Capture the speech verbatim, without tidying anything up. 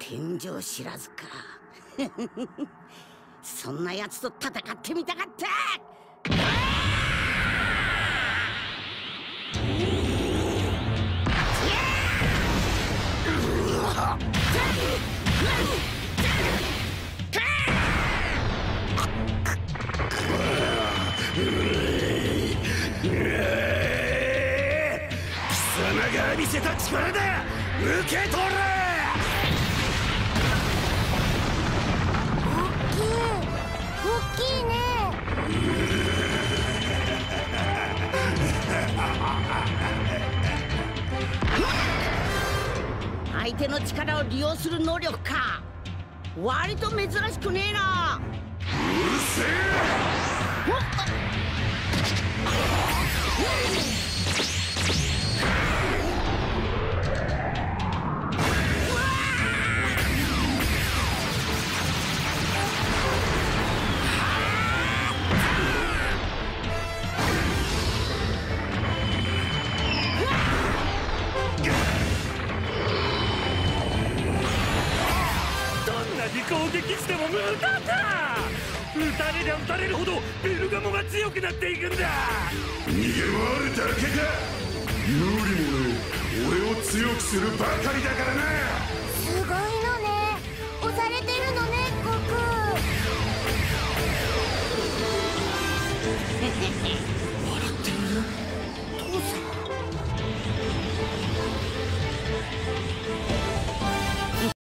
天井知らずか。そんなやつと戦ってみたかった。 貴様が見せた力だ。受け取れ。 大きいね。 相手の力を利用する能力か。割と珍しくねえな。 うるせえ。攻撃しても無駄だ。撃たれりゃ撃たれるほどベルガモが強くなっていくんだ。逃げ回るだけか。無理もね俺を強くするばかりだからな。 すごいのね。押されてるのね悟空。